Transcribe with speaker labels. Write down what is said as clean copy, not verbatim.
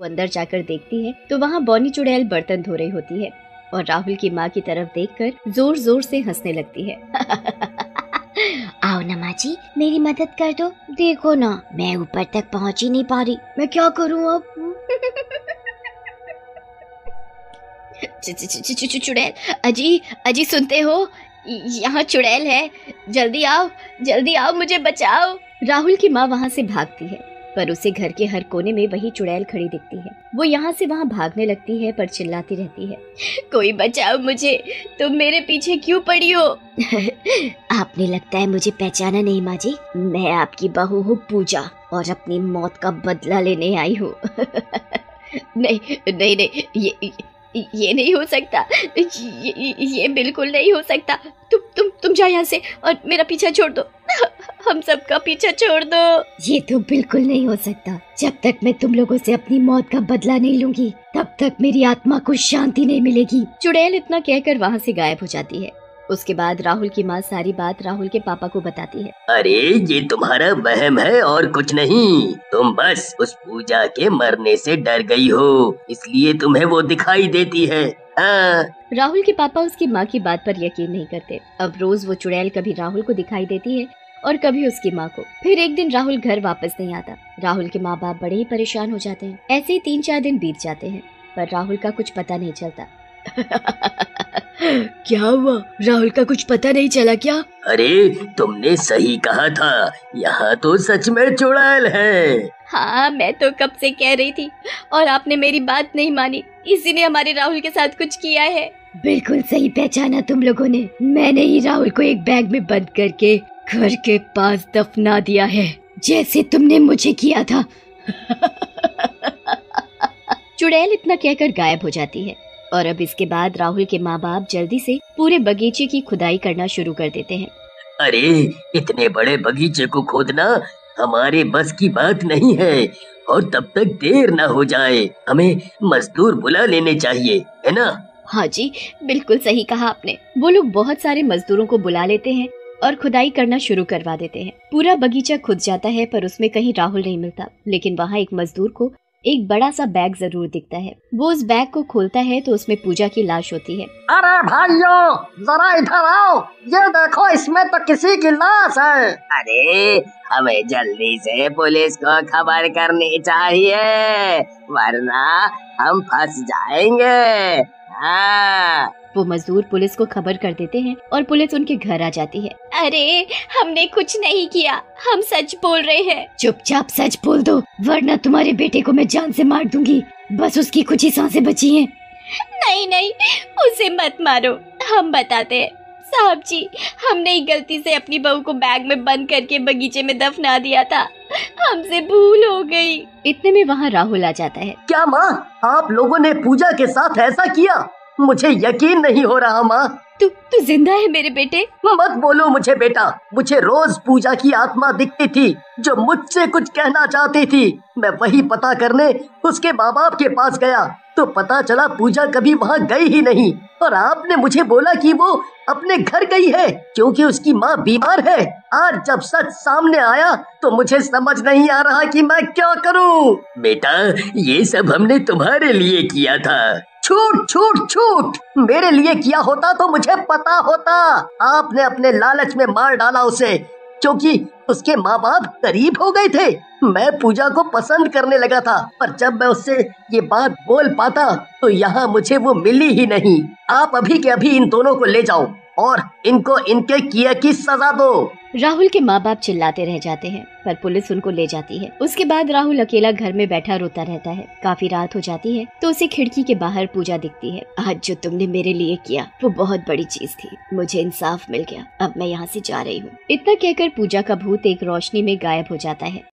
Speaker 1: वो अंदर जाकर देखती है तो वहाँ बॉनी चुड़ैल बर्तन धो रही होती है और राहुल की माँ की तरफ देखकर जोर जोर से हंसने लगती है।
Speaker 2: आओ ना माँ जी, मेरी मदद कर दो। देखो ना, मैं ऊपर तक पहुँच ही नहीं पा रही। मैं क्या करूँ अब?
Speaker 1: चुड़ैल, अजी अजी सुनते हो? यहाँ चुड़ैल है, जल्दी आओ, मुझे बचाओ। राहुल की माँ वहाँ से भागती है पर उसे घर के हर कोने में वही चुड़ैल खड़ी दिखती है। वो यहाँ से वहाँ भागने लगती है पर चिल्लाती रहती है, कोई बचाओ मुझे, तुम मेरे पीछे क्यों पड़ी हो?
Speaker 2: आपने लगता है मुझे पहचाना नहीं माँ जी। मैं आपकी बहू हूँ पूजा और अपनी मौत का बदला लेने आई हूँ।
Speaker 1: नहीं, ये नहीं हो सकता, ये बिल्कुल नहीं हो सकता। तुम जाओ यहाँ से और मेरा पीछा छोड़ दो। हम सबका पीछा छोड़ दो।
Speaker 2: ये तो बिल्कुल नहीं हो सकता। जब तक मैं तुम लोगों से अपनी मौत का बदला नहीं लूंगी तब तक मेरी आत्मा को शांति नहीं मिलेगी।
Speaker 1: चुड़ैल इतना कहकर वहाँ से गायब हो जाती है। उसके बाद राहुल की माँ सारी बात राहुल के पापा को बताती है।
Speaker 3: अरे ये तुम्हारा वहम है और कुछ नहीं। तुम बस उस पूजा के मरने से डर गई हो, इसलिए तुम्हें वो दिखाई देती है। हाँ।
Speaker 1: राहुल के पापा उसकी माँ की बात पर यकीन नहीं करते। अब रोज वो चुड़ैल कभी राहुल को दिखाई देती है और कभी उसकी माँ को। फिर एक दिन राहुल घर वापस नहीं आता। राहुल के माँ बाप बड़े ही परेशान हो जाते हैं। ऐसे ही 3-4 दिन बीत जाते हैं पर राहुल का कुछ पता नहीं चलता।
Speaker 2: क्या हुआ? राहुल का कुछ पता नहीं चला क्या?
Speaker 3: अरे तुमने सही कहा था, यहाँ तो सच में चुड़ैल है।
Speaker 1: हाँ, मैं तो कब से कह रही थी और आपने मेरी बात नहीं मानी। इसी ने हमारे राहुल के साथ कुछ किया है।
Speaker 2: बिल्कुल सही पहचाना तुम लोगों ने। मैंने ही राहुल को एक बैग में बंद करके घर के पास दफना दिया है, जैसे तुमने मुझे किया था।
Speaker 1: चुड़ैल इतना कहकर गायब हो जाती है और अब इसके बाद राहुल के माँ बाप जल्दी से पूरे बगीचे की खुदाई करना शुरू कर देते हैं।
Speaker 3: अरे इतने बड़े बगीचे को खोदना हमारे बस की बात नहीं है और तब तक देर न हो जाए, हमें मजदूर बुला लेने चाहिए, है ना?
Speaker 1: हाँ जी, बिल्कुल सही कहा आपने। वो लोग बहुत सारे मजदूरों को बुला लेते हैं और खुदाई करना शुरू करवा देते हैं। पूरा बगीचा खुद जाता है पर उसमें कहीं राहुल नहीं मिलता, लेकिन वहाँ एक मजदूर को एक बड़ा सा बैग जरूर दिखता है। वो उस बैग को खोलता है तो उसमें पूजा की लाश होती है।
Speaker 4: अरे भाइयों, जरा इधर आओ, ये देखो, इसमें तो किसी की लाश है।
Speaker 3: अरे हमें जल्दी से पुलिस को खबर करनी चाहिए वरना हम फंस जाएंगे। हाँ।
Speaker 1: वो मजदूर पुलिस को खबर कर देते हैं और पुलिस उनके घर आ जाती है। अरे हमने कुछ नहीं किया, हम सच बोल रहे हैं।
Speaker 2: चुपचाप सच बोल दो वरना तुम्हारे बेटे को मैं जान से मार दूंगी। बस उसकी कुछ ही सांसें बची हैं।
Speaker 1: नहीं, उसे मत मारो, हम बताते हैं। साहब जी, हमने ही गलती से अपनी बहू को बैग में बंद करके बगीचे में दफना दिया था, हमसे भूल हो गई। इतने में वहाँ राहुल आ जाता है।
Speaker 4: क्या माँ, आप लोगों ने पूजा के साथ ऐसा किया? मुझे यकीन नहीं हो रहा माँ।
Speaker 1: तू जिंदा है मेरे बेटे?
Speaker 4: मत बोलो मुझे बेटा, मुझे रोज पूजा की आत्मा दिखती थी जो मुझसे कुछ कहना चाहती थी। मैं वही पता करने उसके माँ बाप के पास गया तो पता चला पूजा कभी वहाँ गई ही नहीं और आपने मुझे बोला कि वो अपने घर गई है क्योंकि उसकी माँ बीमार है। आज जब सच सामने आया तो मुझे समझ नहीं आ रहा कि मैं क्या करूँ।
Speaker 3: बेटा ये सब हमने तुम्हारे लिए किया था।
Speaker 4: छूट छूट छूट, मेरे लिए किया होता तो मुझे पता होता। आपने अपने लालच में मार डाला उसे क्योंकि उसके माँ बाप करीब हो गए थे। मैं पूजा को पसंद करने लगा था पर जब मैं उससे ये बात बोल पाता तो यहाँ मुझे वो मिली ही नहीं। आप अभी के अभी इन दोनों को ले जाओ और इनको इनके किए की सजा दो।
Speaker 1: राहुल के माँ बाप चिल्लाते रह जाते हैं पर पुलिस उनको ले जाती है। उसके बाद राहुल अकेला घर में बैठा रोता रहता है। काफी रात हो जाती है तो उसे खिड़की के बाहर पूजा दिखती है। आज जो तुमने मेरे लिए किया वो बहुत बड़ी चीज थी, मुझे इंसाफ मिल गया, अब मैं यहाँ से जा रही हूँ। इतना कहकर पूजा का भूत एक रोशनी में गायब हो जाता है